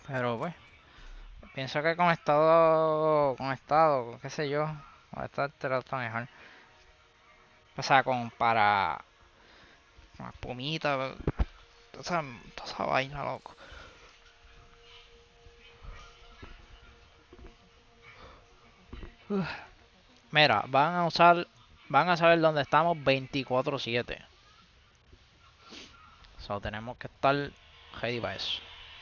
Pero pues, pienso que con estado, qué sé yo, con esta alterado está mejor. O sea, con espumita, toda esa vaina, loco. Mira, van a saber dónde estamos 24/7. So, tenemos que estar ready para eso.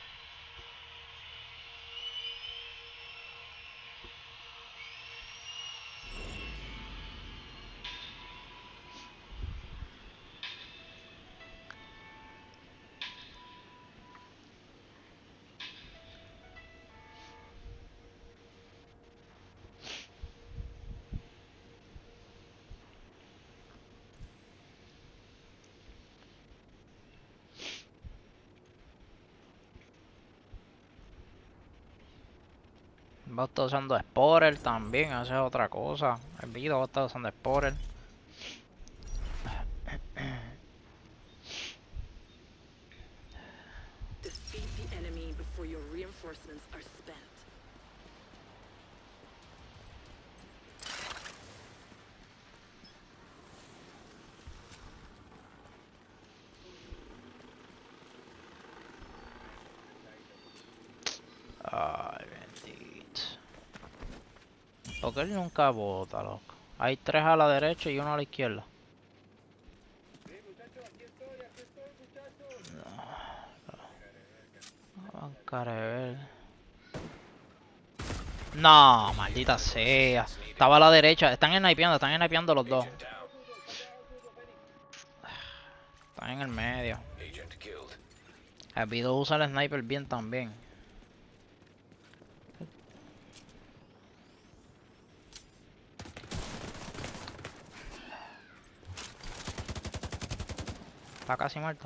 Va a estar usando Sporer también, esa es otra cosa. El video va a estar usando Sporer. Defeat the enemy before your reinforcements are spent. Ay, bendito. Porque él nunca bota, loco. Hay tres a la derecha y uno a la izquierda. Carever. No, maldita sea. Estaba a la derecha. Están snipeando los dos. Están en el medio. El video usa el sniper bien también. Está casi muerto.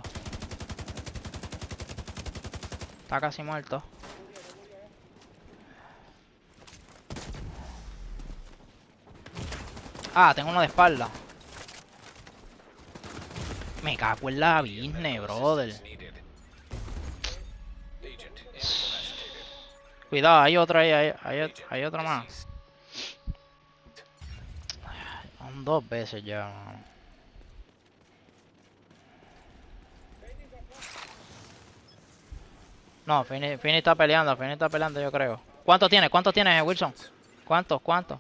Está casi muerto. Ah, tengo uno de espalda. Me cago en la business, brother. Cuidado, hay otra ahí, hay otra más. Son dos veces ya, mano. No, Fini está peleando yo creo. ¿Cuántos tienes? ¿Cuántos tienes, Wilson? ¿Cuántos? ¿Cuántos?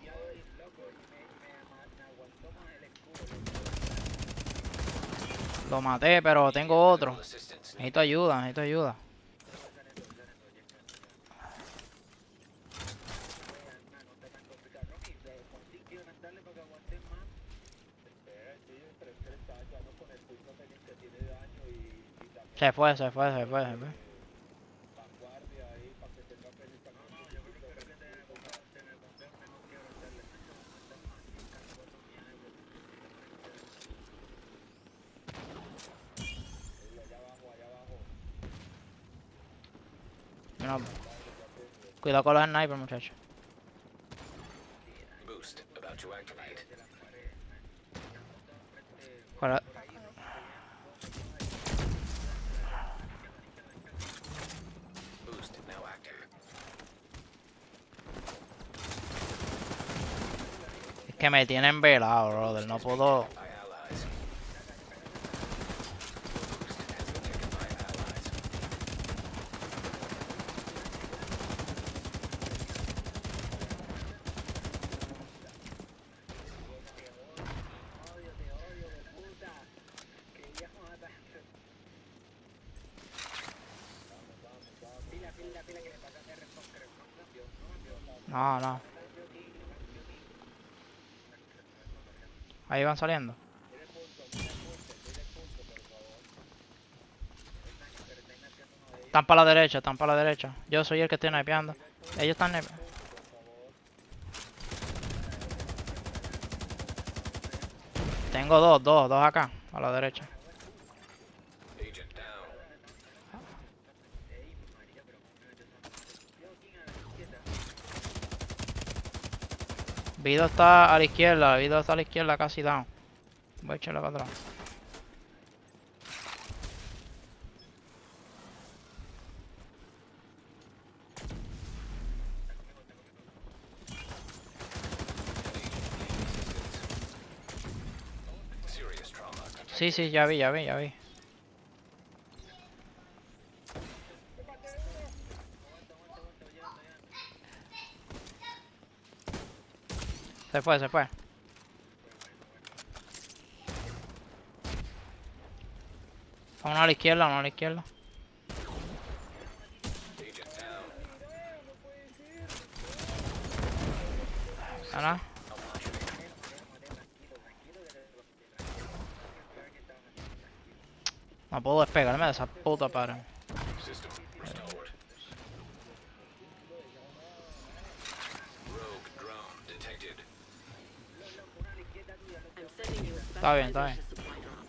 Lo maté, pero tengo otro. Necesito ayuda, necesito ayuda. Se fue. No, cuidado con los snipers, muchachos. Para- Es que me tienen velado, brother. No puedo. No, no. Ahí van saliendo. Están para la derecha, están para la derecha. Yo soy el que estoy snipeando. Ellos están snipeando. Tengo dos acá, a la derecha. Vido está a la izquierda, Vido está a la izquierda casi down. Voy a echarle para atrás. Sí, sí, ya vi, ya vi, ya vi. Se fue, se fue. Uno a la izquierda, uno a la izquierda. ¿Verdad? No puedo despegarme de esa puta pared. I'm sending you a Está bien, está bien. specialization supply drop.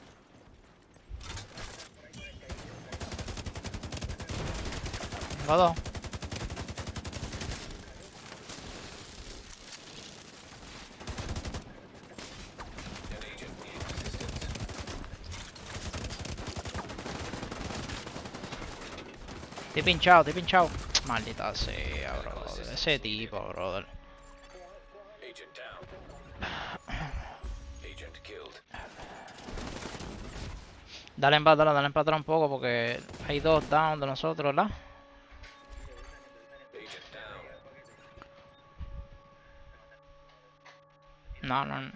Tengo dos. Estoy pinchado, estoy pinchado. Maldita sea, brother. Ese tipo, brother. Agent down. Agent killed. Dale para atrás un poco porque hay dos down de nosotros, ¿verdad? Agent down. No, no.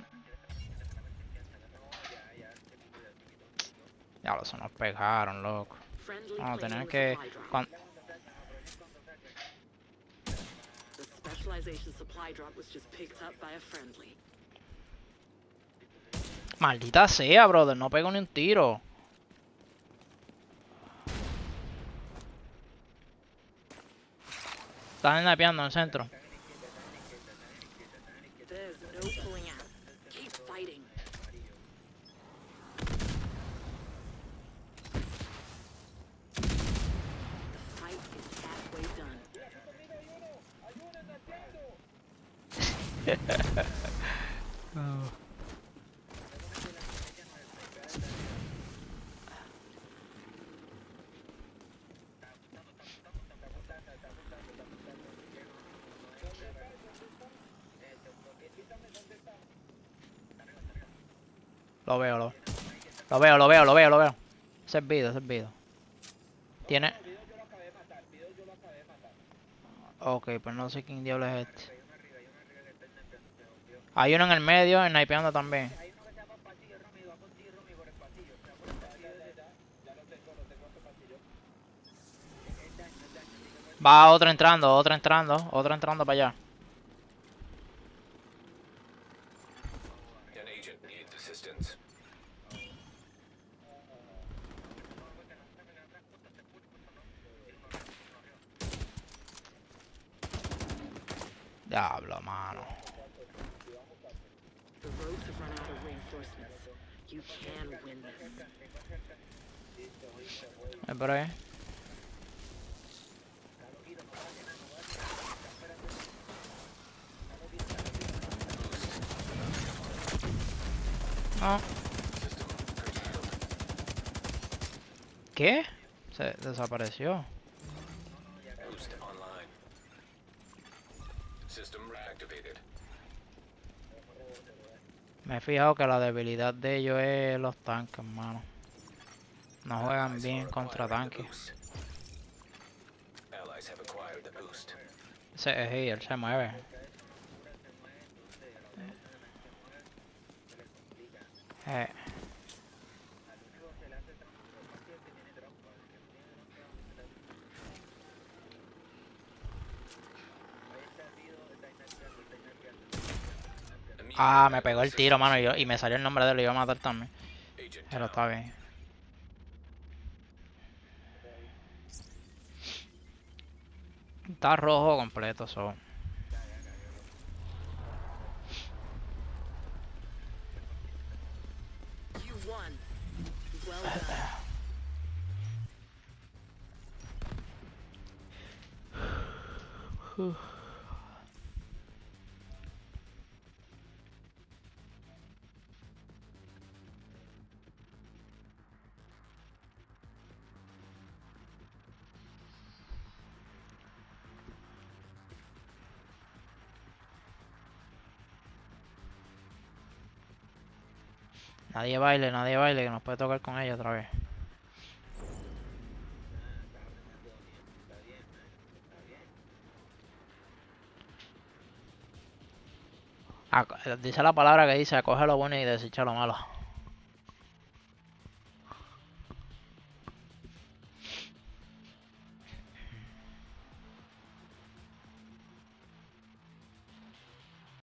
Ya lo se nos pegaron, loco. Friendly Vamos a claiming tener the que... supply drop. The specialization supply drop was just picked up by a friendly. Maldita sea, brother. No pego ni un tiro. Están snapeando en el centro. There's no pulling out. Keep fighting. The fight is halfway done. Lo veo, lo veo. Servido, servido. Tiene... Ok, pues no sé quién diablo es este. Hay uno en el medio, snipeando también. Va otro entrando para allá. An agent needs assistance. Diablo, mano. The rogues have run out of reinforcements. You can win this. Es por ahí. No. ¿Qué? Se desapareció. Boost online. System reactivated. Me he fijado que la debilidad de ellos es los tanques, mano. No juegan Allies bien are contra acquiring the tanques. boost. Allies have acquired the boost. Ese es él se mueve. Eh. Ah, me pegó el tiro, mano, y me salió el nombre de él, lo iba a matar también. Agent Pero down. está bien. Está rojo completo, so. You won. Well done. nadie baile, que nos puede tocar con ella otra vez. Dice la palabra que dice, acoge lo bueno y desecha lo malo.